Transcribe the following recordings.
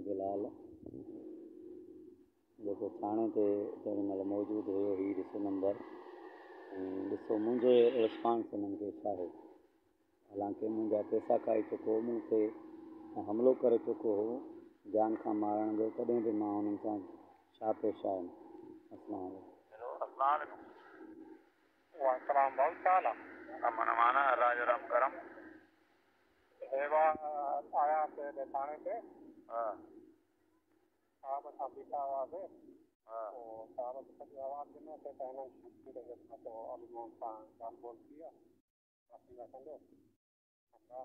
बिलाल जेको थाणे ते तेॾी महिल मौजूदु हुयो हीउ ॾिसो नंबर ऐं ॾिसो मुंहिंजो रिस्पॉन्स हिननि खे छा आहे। हालांकि मुंहिंजा पैसा खाई चुको हो मूं ते हमिलो करे चुको हो जान खां मारण जो, तॾहिं बि मां हुननि सां छा पेश आयुमि। अस्सलाम भाई साला अमन माना राज राम करम सेवा आया थे थाने पे। हाँ साहब बीठा हुआ थे। हाँ तो साहब की आवाज़ में से कहना छुट्टी लगे था तो अभी मैं गान बोल दिया बाकी मैं समझो अच्छा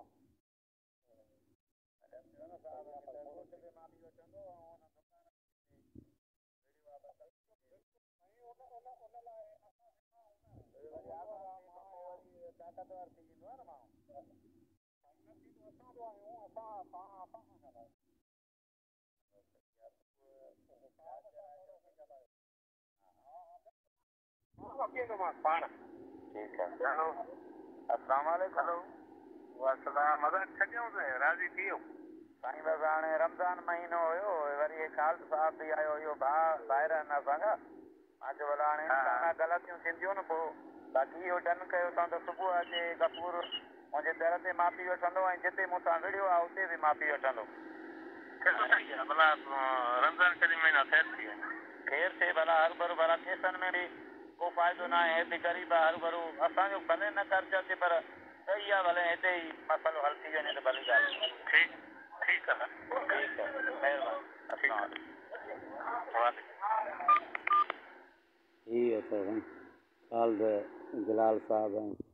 ठीक है। हेलो अस्सलाम वालेकुम। वालेकुम मदद छॾियो राज़ी थी वियो साईं। बसि हाणे रमज़ान महीनो हुयो वरी ख़ालिद साहब बि आयो हुयो ॿाहिरि आहिनि असांजा। मां चयो भला हाणे इंसान ग़लतियूं थींदियूं न पोइ बाक़ी इहो डन कयो अथऊं त सुबुह अचे गफ़ूर मुंहिंजे दर ते माफ़ी वठंदो ऐं जिते मूंसां विढ़ियो आहे उते बि माफ़ी वठंदो। भला रमज़ान शरीफ़ महीना ख़ैर थी वञे ख़ैर थिए भला हर भरू भला केसनि में बि को फ़ाइदो न आहे। हिते ग़रीब आहे हर भरू असांजो भले न ख़र्च अचे पर सही आहे भले हिते ई मसइलो हल थी वञे त भली ॻाल्हि। ठीकु आहे ठीकु आहे महिरबानी। हीअ अथव ख़ालिद बिलाल साहब